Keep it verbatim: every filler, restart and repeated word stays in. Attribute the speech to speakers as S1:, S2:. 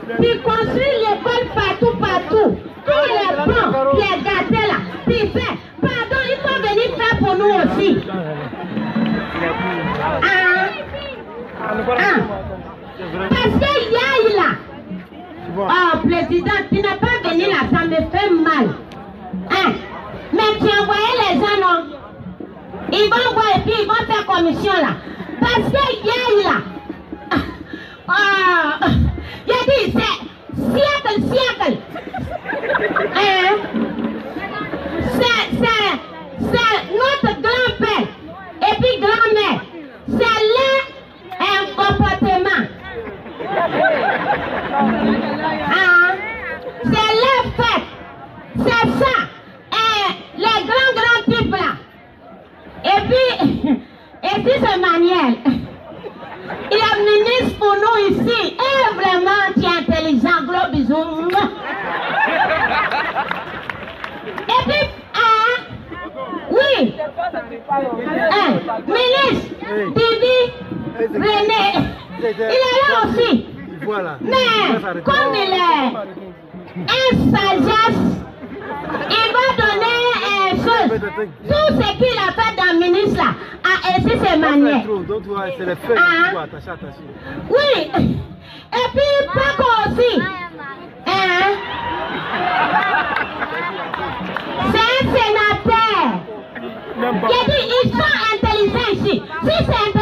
S1: puis construire l'école partout, partout. Tous les bancs, les gâtés là, puis fait. Pardon, il faut venir faire pour nous aussi. Ah, ah. Parce que Yaï là, oh président, tu n'es pas venu là, ça me fait mal. Hein? Mais tu as envoyé les gens, non? Ils vont voir et puis ils vont faire commission là. Parce que Yaï là, oh, il a dit c'est siècle, siècle. Hein? C'est, c'est, c'est notre grand-père et puis grand-mère. C'est leur un comportement. Hein? C'est leur fête. C'est ça. Et les grands, grands types là. Et puis, et puis c'est Manuel. Il est ministre pour nous ici. Et vraiment, tu es intelligent. Gros bisous. Et puis, hein? Oui. Hein? Ministre, Bibi, René. Il est là aussi. Mais, comme il est un sagesse, il va donner une chose. Tout ce qu'il a fait dans le ministre là, a ainsi ses manières. Ah. Oui. Et puis, Paco aussi. Hein? C'est un sénateur. Il dit, ils sont intelligents ici. Si c'est